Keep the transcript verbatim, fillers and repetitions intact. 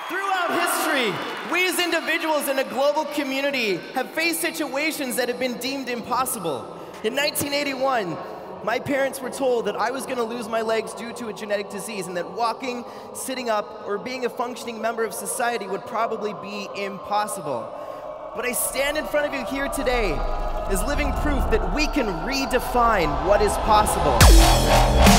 Throughout history, we as individuals in a global community have faced situations that have been deemed impossible. In nineteen eighty-one, my parents were told that I was going to lose my legs due to a genetic disease and that walking, sitting up, or being a functioning member of society would probably be impossible. But I stand in front of you here today as living proof that we can redefine what is possible.